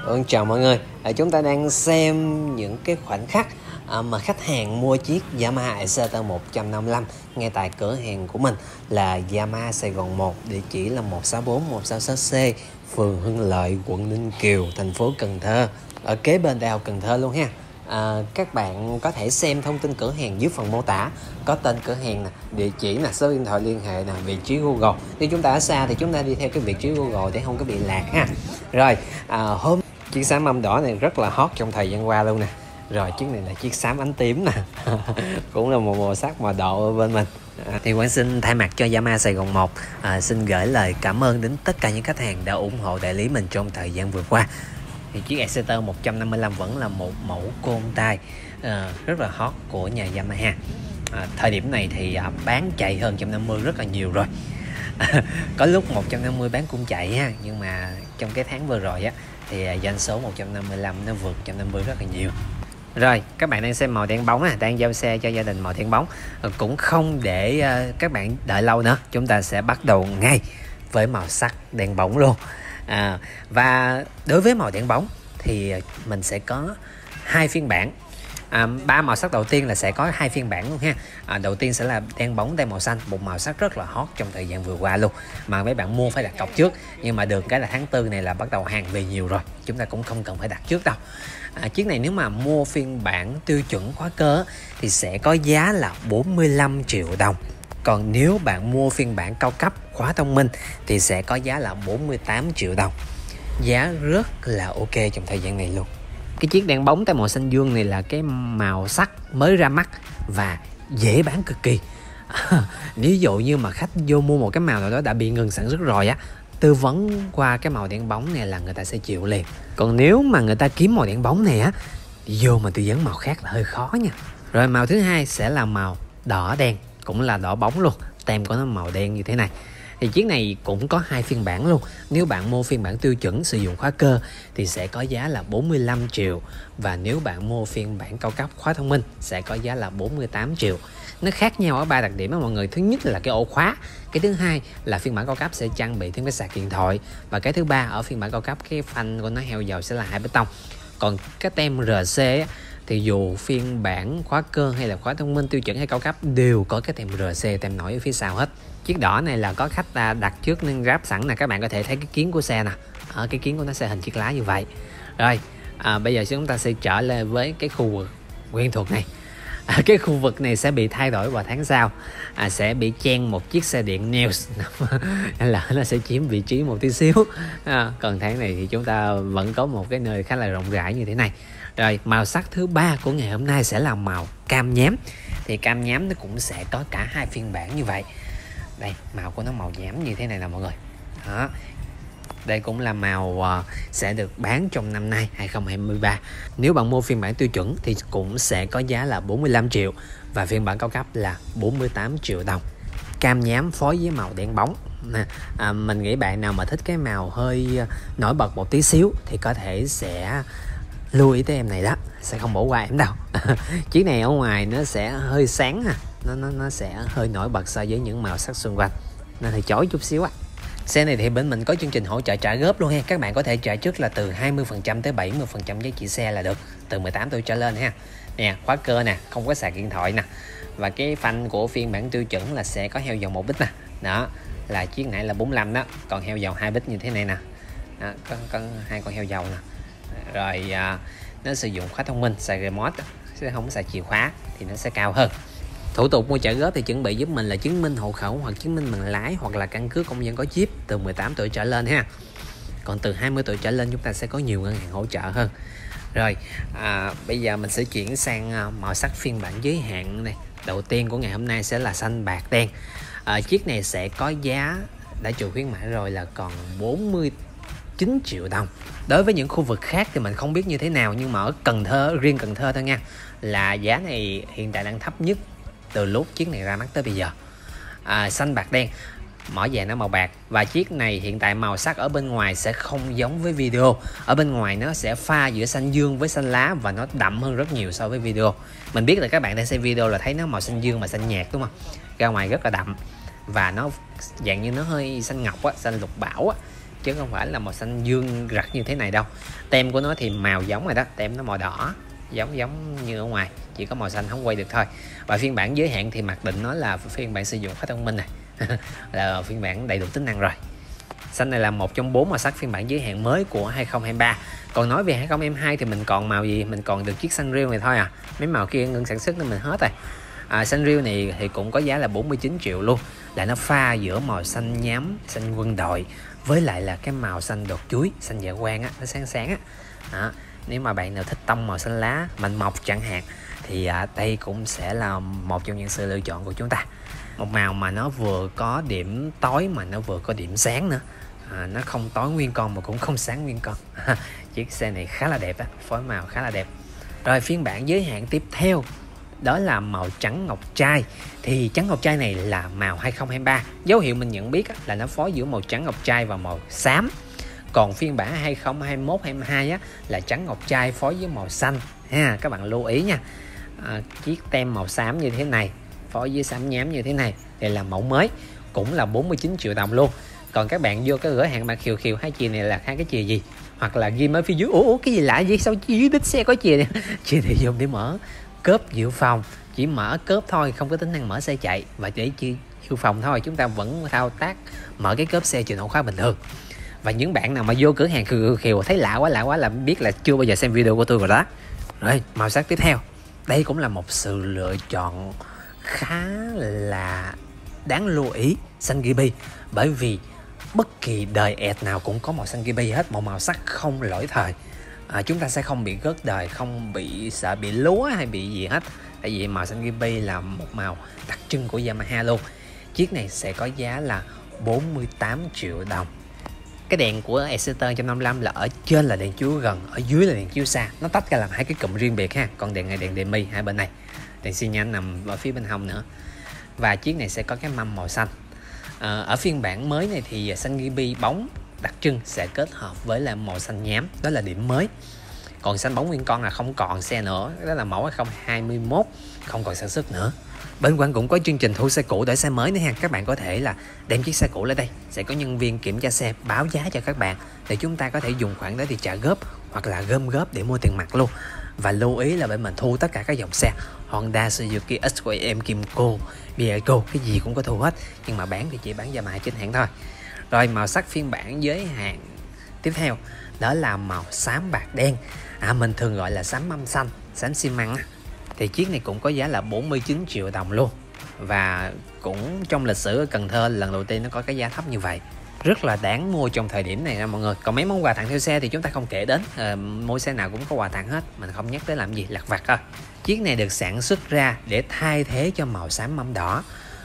Chào mọi người, chúng ta đang xem những cái khoảnh khắc mà khách hàng mua chiếc Yamaha Exciter 155 ngay tại cửa hàng của mình là Yamaha Sài Gòn 1, địa chỉ là 164 166C, phường Hưng Lợi, quận Ninh Kiều, thành phố Cần Thơ, ở kế bên Đại học Cần Thơ luôn ha. Các bạn có thể xem thông tin cửa hàng dưới phần mô tả, có tên cửa hàng nè, địa chỉ nè, số điện thoại liên hệ nè, vị trí Google. Nếu chúng ta ở xa thì chúng ta đi theo cái vị trí Google để không có bị lạc ha. Rồi, hôm chiếc xám mâm đỏ này rất là hot trong thời gian qua luôn nè. Rồi chiếc này là chiếc xám ánh tím nè. Cũng là một màu sắc mà độ ở bên mình. Thì Quang xin thay mặt cho Yamaha Sài Gòn 1 xin gửi lời cảm ơn đến tất cả những khách hàng đã ủng hộ đại lý mình trong thời gian vừa qua. Thì chiếc Exciter 155 vẫn là một mẫu côn tay rất là hot của nhà Yamaha. Thời điểm này thì bán chạy hơn 150 rất là nhiều rồi. Có lúc 150 bán cũng chạy ha, nhưng mà trong cái tháng vừa rồi á thì doanh số 155 nó vượt 150 rất là nhiều. Rồi, các bạn đang xem màu đen bóng đang giao xe cho gia đình màu đen bóng. Cũng không để các bạn đợi lâu nữa, chúng ta sẽ bắt đầu ngay với màu sắc đen bóng luôn. Và đối với màu đen bóng thì mình sẽ có hai phiên bản. Ba màu sắc đầu tiên là sẽ có hai phiên bản luôn ha. Đầu tiên sẽ là đen bóng tay màu xanh, một màu sắc rất là hot trong thời gian vừa qua luôn, mà mấy bạn mua phải đặt cọc trước, nhưng mà được cái là tháng 4 này là bắt đầu hàng về nhiều rồi, chúng ta cũng không cần phải đặt trước đâu. Chiếc này nếu mà mua phiên bản tiêu chuẩn khóa cơ thì sẽ có giá là 45 triệu đồng. Còn nếu bạn mua phiên bản cao cấp khóa thông minh thì sẽ có giá là 48 triệu đồng. Giá rất là ok trong thời gian này luôn. Cái chiếc đen bóng tay màu xanh dương này là cái màu sắc mới ra mắt và dễ bán cực kỳ. Ví dụ như mà khách vô mua một cái màu nào đó đã bị ngừng sản xuất rồi á, tư vấn qua cái màu đen bóng này là người ta sẽ chịu liền. Còn nếu mà người ta kiếm màu đen bóng này á, vô mà tư vấn màu khác là hơi khó nha. Rồi màu thứ hai sẽ là màu đỏ đen, cũng là đỏ bóng luôn, tem của nó màu đen như thế này. Thì chiếc này cũng có hai phiên bản luôn. Nếu bạn mua phiên bản tiêu chuẩn sử dụng khóa cơ thì sẽ có giá là 45 triệu. Và nếu bạn mua phiên bản cao cấp khóa thông minh sẽ có giá là 48 triệu. Nó khác nhau ở ba đặc điểm đó mọi người. Thứ nhất là cái ổ khóa. Cái thứ hai là phiên bản cao cấp sẽ trang bị thêm cái sạc điện thoại. Và cái thứ ba, ở phiên bản cao cấp cái phanh của nó heo dầu sẽ là hai bê tông. Còn cái tem RC á, thì dù phiên bản khóa cơ hay là khóa thông minh tiêu chuẩn hay cao cấp đều có cái tem RC, tem nổi ở phía sau hết. Chiếc đỏ này là có khách đặt trước nên ráp sẵn nè, các bạn có thể thấy cái kiến của xe nè, ở cái kiến của nó sẽ hình chiếc lá như vậy. Rồi bây giờ chúng ta sẽ trở lên với cái khu vực quen thuộc này. Cái khu vực này sẽ bị thay đổi vào tháng sau, sẽ bị chen một chiếc xe điện Neos hay là nó sẽ chiếm vị trí một tí xíu. Còn tháng này thì chúng ta vẫn có một cái nơi khá là rộng rãi như thế này. Rồi màu sắc thứ ba của ngày hôm nay sẽ là màu cam nhám. Thì cam nhám nó cũng sẽ có cả hai phiên bản như vậy. Đây, màu của nó màu nhám như thế này nè mọi người. Đó. Đây cũng là màu sẽ được bán trong năm nay 2023. Nếu bạn mua phiên bản tiêu chuẩn thì cũng sẽ có giá là 45 triệu và phiên bản cao cấp là 48 triệu đồng. Cam nhám phối với màu đen bóng. Mình nghĩ bạn nào mà thích cái màu hơi nổi bật một tí xíu thì có thể sẽ lưu ý tới em này đó, sẽ không bỏ qua em đâu. Chiếc này ở ngoài nó sẽ hơi sáng nó sẽ hơi nổi bật so với những màu sắc xung quanh, nên hơi chói chút xíu Xe này thì bên mình có chương trình hỗ trợ trả góp luôn ha. Các bạn có thể trả trước là từ 20% tới 70% giá trị xe là được, từ 18 tuổi trở lên ha. Nè, khóa cơ nè, không có sạc điện thoại nè. Và cái phanh của phiên bản tiêu chuẩn là sẽ có heo dầu 1 bít nè. Đó, là chiếc này là 45 đó, còn heo dầu 2 bít như thế này nè. Đó, có hai con heo dầu nè. Rồi nó sử dụng khóa thông minh, xài remote, sẽ không xài chìa khóa thì nó sẽ cao hơn. Thủ tục mua trả góp thì chuẩn bị giúp mình là chứng minh hộ khẩu hoặc chứng minh bằng lái hoặc là căn cước công dân có chip từ 18 tuổi trở lên ha. Còn từ 20 tuổi trở lên chúng ta sẽ có nhiều ngân hàng hỗ trợ hơn. Rồi bây giờ mình sẽ chuyển sang màu sắc phiên bản giới hạn này. Đầu tiên của ngày hôm nay sẽ là xanh bạc đen. Chiếc này sẽ có giá đã trừ khuyến mãi rồi là còn 49 triệu đồng. Đối với những khu vực khác thì mình không biết như thế nào, nhưng mà ở Cần Thơ, riêng Cần Thơ thôi nha, là giá này hiện tại đang thấp nhất từ lúc chiếc này ra mắt tới bây giờ. Xanh bạc đen, mỏ vàng nó màu bạc. Và chiếc này hiện tại màu sắc ở bên ngoài sẽ không giống với video. Ở bên ngoài nó sẽ pha giữa xanh dương với xanh lá và nó đậm hơn rất nhiều so với video. Mình biết là các bạn đang xem video là thấy nó màu xanh dương mà xanh nhạt đúng không? Ra ngoài rất là đậm và nó dạng như nó hơi xanh ngọc xanh lục bảo chứ chứ không phải là màu xanh dương rực như thế này đâu. Tem của nó thì màu giống rồi đó, tem nó màu đỏ giống như ở ngoài, chỉ có màu xanh không quay được thôi. Và phiên bản giới hạn thì mặc định nó là phiên bản sử dụng khá thông minh này là phiên bản đầy đủ tính năng rồi. Xanh này là một trong 4 màu sắc phiên bản giới hạn mới của 2023. Còn nói về 2022 thì mình còn màu gì? Mình còn được chiếc xanh riêu này thôi à. Mấy màu kia ngưng sản xuất nên mình hết rồi. Xanh riêu này thì cũng có giá là 49 triệu luôn. Là nó pha giữa màu xanh nhám, xanh quân đội với lại là cái màu xanh đọt chuối, xanh dạ quang á, nó sáng sáng á. Nếu mà bạn nào thích tông màu xanh lá mạnh mộc chẳng hạn thì đây cũng sẽ là một trong những sự lựa chọn của chúng ta. Một màu mà nó vừa có điểm tối mà nó vừa có điểm sáng nữa. Nó không tối nguyên con mà cũng không sáng nguyên con. Chiếc xe này khá là đẹp á, phối màu khá là đẹp. Rồi phiên bản giới hạn tiếp theo đó là màu trắng ngọc trai. Thì trắng ngọc trai này là màu 2023. Dấu hiệu mình nhận biết là nó phối giữa màu trắng ngọc trai và màu xám. Còn phiên bản 2021-22 á, là trắng ngọc trai phối với màu xanh ha, các bạn lưu ý nha. Chiếc tem màu xám như thế này phối với xám nhám như thế này, đây là mẫu mới, cũng là 49 triệu đồng luôn. Còn các bạn vô cái cửa hàng mà khiều hai chìa này là hai cái chìa gì, hoặc là ghi ở phía dưới ủa cái gì lạ vậy, sao dưới đít xe có chìa này? Chìa này dùng để mở cốp dự phòng, chỉ mở cốp thôi, không có tính năng mở xe chạy, và để dự phòng thôi, chúng ta vẫn thao tác mở cái cốp xe chuyển ổ khóa bình thường. Và những bạn nào mà vô cửa hàng khiều thấy lạ quá là biết là chưa bao giờ xem video của tôi rồi đó. Rồi màu sắc tiếp theo, đây cũng là một sự lựa chọn khá là đáng lưu ý, xanh Gibi. Bởi vì bất kỳ đời ẹt nào cũng có màu xanh Gibi hết, một màu sắc không lỗi thời. Chúng ta sẽ không bị gớt đời, không bị sợ bị lúa hay bị gì hết. Tại vì màu xanh Gibi là một màu đặc trưng của Yamaha luôn. Chiếc này sẽ có giá là 48 triệu đồng. Cái đèn của Exciter 155 là ở trên là đèn chiếu gần, ở dưới là đèn chiếu xa. Nó tách ra làm hai cái cụm riêng biệt ha. Còn đèn này đèn demi hai bên này. Đèn xi nhan nằm ở phía bên hông nữa. Và chiếc này sẽ có cái mâm màu xanh. Ở phiên bản mới này thì xanh Gibi bóng đặc trưng sẽ kết hợp với là màu xanh nhám, đó là điểm mới. Còn xanh bóng nguyên con là không còn xe nữa, đó là mẫu 2021, không còn sản xuất nữa. Bên Quang cũng có chương trình thu xe cũ đổi xe mới nữa ha. Các bạn có thể là đem chiếc xe cũ lên đây, sẽ có nhân viên kiểm tra xe báo giá cho các bạn, để chúng ta có thể dùng khoản đó thì trả góp hoặc là gom góp để mua tiền mặt luôn. Và lưu ý là bên mình thu tất cả các dòng xe Honda, Suzuki, SYM, Kymco, Bieco, cái gì cũng có thu hết. Nhưng mà bán thì chỉ bán Yamaha chính hãng thôi. Rồi màu sắc phiên bản giới hạn tiếp theo đó là màu xám bạc đen. Mình thường gọi là xám mâm xanh, xám xi măng. Thì chiếc này cũng có giá là 49 triệu đồng luôn. Và cũng trong lịch sử ở Cần Thơ lần đầu tiên nó có cái giá thấp như vậy. Rất là đáng mua trong thời điểm này nha mọi người. Còn mấy món quà tặng theo xe thì chúng ta không kể đến. Mua xe nào cũng có quà tặng hết, mình không nhắc tới làm gì, lặt vặt thôi. Chiếc này được sản xuất ra để thay thế cho màu xám mâm đỏ.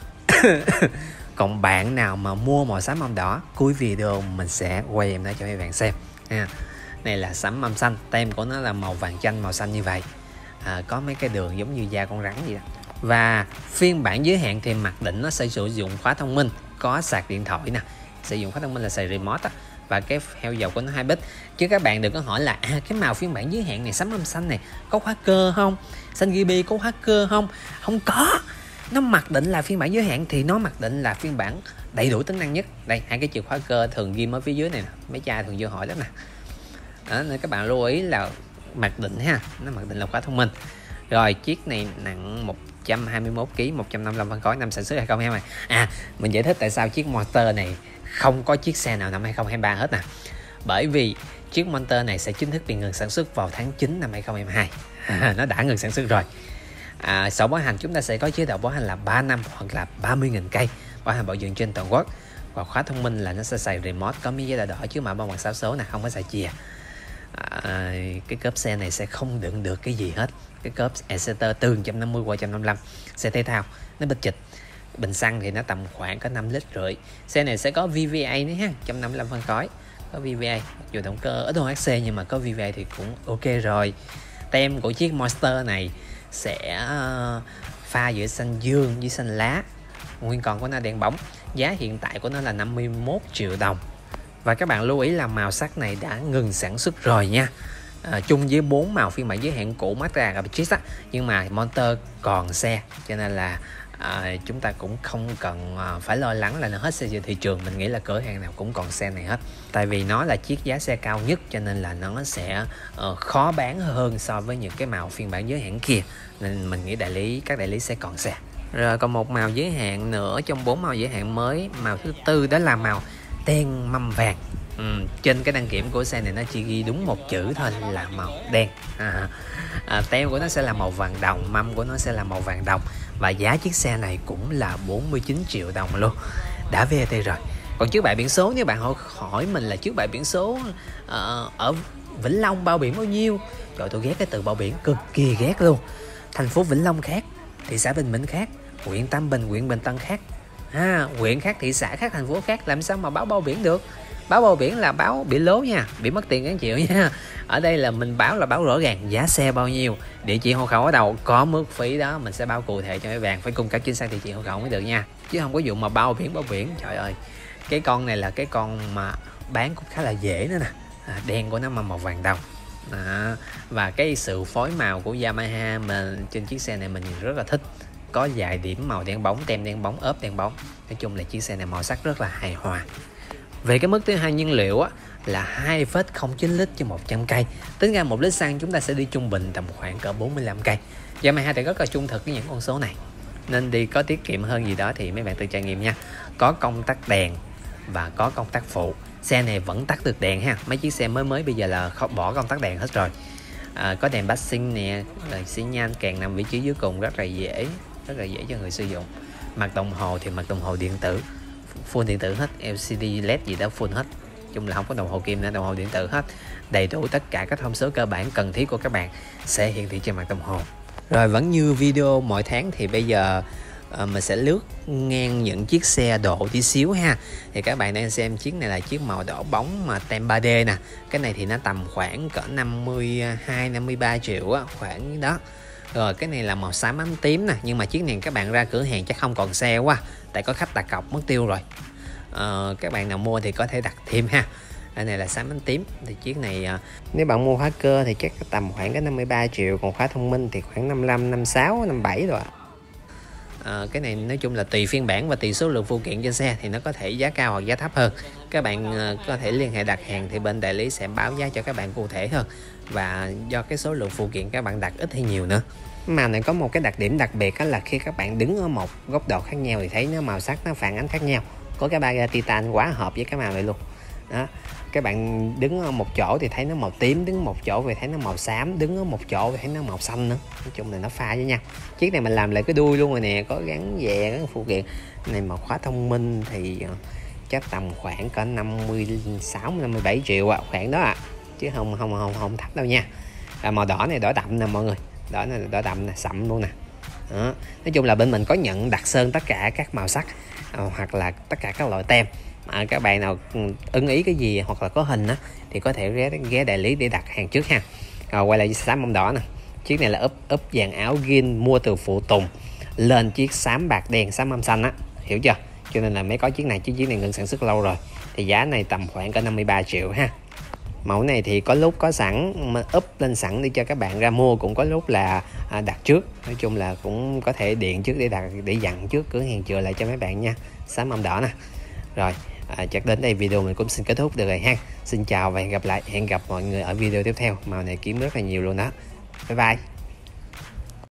Còn bạn nào mà mua màu xám mâm đỏ, cuối video mình sẽ quay em nó cho các bạn xem ha. Này là xám mâm xanh, tem của nó là màu vàng chanh màu xanh như vậy. Có mấy cái đường giống như da con rắn vậy đó. Và phiên bản giới hạn thì mặc định nó sẽ sử dụng khóa thông minh, có sạc điện thoại nè, sử dụng khóa thông minh là xài remote á, và cái heo dầu của nó 2 bit. Chứ các bạn đừng có hỏi là cái màu phiên bản giới hạn này xám mâm xanh này có khóa cơ không, xanh Gibi có khóa cơ không? Không có. Nó mặc định là phiên bản giới hạn thì nó mặc định là phiên bản đầy đủ tính năng nhất. Đây, hai cái chìa khóa cơ thường ghim ở phía dưới này nè, mấy cha thường vô hỏi lắm nè. Nên các bạn lưu ý là mặc định ha, nó mặc định là khóa thông minh. Rồi chiếc này nặng 121 kg, 155 phân khối, năm sản xuất 2022. Mình giải thích tại sao chiếc Monster này không có chiếc xe nào năm 2023 hết nè. Bởi vì chiếc Monster này sẽ chính thức bị ngừng sản xuất vào tháng 9 năm 2022. Nó đã ngừng sản xuất rồi. Sổ bảo hành chúng ta sẽ có chế độ bảo hành là 3 năm hoặc là 30.000 cây, bảo hành bảo dưỡng trên toàn quốc. Và khóa thông minh là nó sẽ xài remote, có miếng giấy đỏ chứ mà bao mặt 6 số nè, không có xài chìa. Cái cốp xe này sẽ không đựng được cái gì hết. Cái cốp Exciter 150 qua 155, xe thể thao, nó bịch chịch. Bình xăng thì nó tầm khoảng có 5,5 lít. Xe này sẽ có VVA nữa ha, 155 phân khối, có VVA, dù động cơ ít hơn HC nhưng mà có VVA thì cũng ok rồi. Tem của chiếc Monster này sẽ pha giữa xanh dương với xanh lá, nguyên còn của nó đèn bóng. Giá hiện tại của nó là 51 triệu đồng. Và các bạn lưu ý là màu sắc này đã ngừng sản xuất rồi nha. Chung với 4 màu phiên bản giới hạn cũ Mazda Gabriel, nhưng mà Monster còn xe cho nên là chúng ta cũng không cần phải lo lắng là nó hết xe trên thị trường. Mình nghĩ là cửa hàng nào cũng còn xe này hết, tại vì nó là chiếc giá xe cao nhất, cho nên là nó sẽ khó bán hơn so với những cái màu phiên bản giới hạn kia, nên mình nghĩ các đại lý sẽ còn xe. Rồi còn một màu giới hạn nữa trong 4 màu giới hạn mới, màu thứ tư đó là màu đen mâm vàng. Trên cái đăng kiểm của xe này nó chỉ ghi đúng một chữ thôi là màu đen. Tem của nó sẽ là màu vàng đồng, mâm của nó sẽ là màu vàng đồng, và giá chiếc xe này cũng là 49 triệu đồng luôn, đã VAT rồi. Còn chiếc bãi biển số, nếu bạn hỏi mình là chiếc bãi biển số ở Vĩnh Long bao biển bao nhiêu, trời, tôi ghét cái từ bao biển, cực kỳ ghét luôn. Thành phố Vĩnh Long khác, thị xã Bình Minh khác, huyện Tam Bình, huyện Bình Tân khác, huyện khác, thị xã khác, thành phố khác, làm sao mà báo bao biển được? Báo bao biển là báo bị lố nha, bị mất tiền các triệu nha. Ở đây là mình báo là báo rõ ràng giá xe bao nhiêu, địa chỉ hộ khẩu ở đâu, có mức phí đó mình sẽ báo cụ thể cho mấy bạn, phải cung cấp chính xác địa chỉ hộ khẩu mới được nha, chứ không có vụ mà bao biển. Trời ơi, cái con này là cái con mà bán cũng khá là dễ nữa nè. Đen của nó mà màu vàng đồng. Và cái sự phối màu của Yamaha mà trên chiếc xe này mình rất là thích, có vài điểm màu đen bóng, tem đen bóng, ốp đen bóng. Nói chung là chiếc xe này màu sắc rất là hài hòa. Về cái mức thứ hai nhiên liệu á, là 2,09 lít cho 100 cây. Tính ra 1 lít xăng chúng ta sẽ đi trung bình tầm khoảng cỡ 45 cây. Yamaha thì rất là trung thực với những con số này, nên đi có tiết kiệm hơn gì đó thì mấy bạn tự trải nghiệm nha. Có công tắc đèn và có công tắc phụ. Xe này vẫn tắt được đèn ha. Mấy chiếc xe mới bây giờ là bỏ công tắc đèn hết rồi. Có đèn passing nè, xi nhan kèn nằm vị trí dưới cùng, rất là dễ cho người sử dụng. Mặt đồng hồ thì mặt đồng hồ điện tử, full điện tử hết, LCD LED gì đó full hết. Chung là không có đồng hồ kim nữa, đồng hồ điện tử hết. Đầy đủ tất cả các thông số cơ bản cần thiết của các bạn sẽ hiển thị trên mặt đồng hồ. Rồi vẫn như video mỗi tháng thì bây giờ mình sẽ lướt ngang những chiếc xe độ tí xíu ha. Thì các bạn đang xem chiếc này là chiếc màu đỏ bóng mà tem 3D nè. Cái này thì nó tầm khoảng cỡ 52-53 triệu á, khoảng đó. Rồi cái này là màu xám ánh tím nè, nhưng mà chiếc này các bạn ra cửa hàng chắc không còn xe quá, tại có khách đặt cọc mất tiêu rồi. Các bạn nào mua thì có thể đặt thêm ha. Cái này là xám ánh tím. Thì chiếc này nếu bạn mua khóa cơ thì chắc tầm khoảng cái 53 triệu, còn khóa thông minh thì khoảng 55, 56, 57 rồi. Cái này nói chung là tùy phiên bản và tùy số lượng phụ kiện trên xe thì nó có thể giá cao hoặc giá thấp hơn. Các bạn có thể liên hệ đặt hàng thì bên đại lý sẽ báo giá cho các bạn cụ thể hơn, và do cái số lượng phụ kiện các bạn đặt ít hay nhiều nữa. Màu này có một cái đặc điểm đặc biệt, đó là khi các bạn đứng ở một góc độ khác nhau thì thấy nó màu sắc nó phản ánh khác nhau. Có cái ba ga titan quá hợp với cái màu này luôn đó. Các bạn đứng ở một chỗ thì thấy nó màu tím, đứng một chỗ thì thấy nó màu xám, đứng ở một chỗ thì thấy nó màu xanh nữa. Nói chung là nó pha với nhau. Chiếc này mình làm lại cái đuôi luôn rồi nè, có gắn dè, gắn phụ kiện. Cái này mà khóa thông minh thì chắc tầm khoảng cỡ 56-57 triệu khoảng đó chứ không thấp đâu nha. Màu đỏ này đỏ đậm nè mọi người, đỏ này đỏ đậm nè, sậm luôn nè đó. Nói chung là bên mình có nhận đặt sơn tất cả các màu sắc hoặc là tất cả các loại tem. Các bạn nào ưng ý cái gì hoặc là có hình á thì có thể ghé đại lý để đặt hàng trước ha. Quay lại xám mâm đỏ nè, chiếc này là úp dàn áo gin mua từ phụ tùng lên chiếc xám bạc đen, xám mâm xanh á, hiểu chưa? Cho nên là mới có chiếc này, chứ chiếc này ngừng sản xuất lâu rồi. Thì giá này tầm khoảng cả 53 triệu ha. Mẫu này thì có lúc có sẵn mà úp lên sẵn để cho các bạn ra mua, cũng có lúc là đặt trước. Nói chung là cũng có thể điện trước để dặn trước cửa hàng chừa lại cho mấy bạn nha. Xám mâm đỏ nè. Rồi chắc đến đây video mình cũng xin kết thúc được rồi ha. Xin chào và hẹn gặp lại, hẹn gặp mọi người ở video tiếp theo. Màu này kiếm rất là nhiều luôn đó. Bye bye.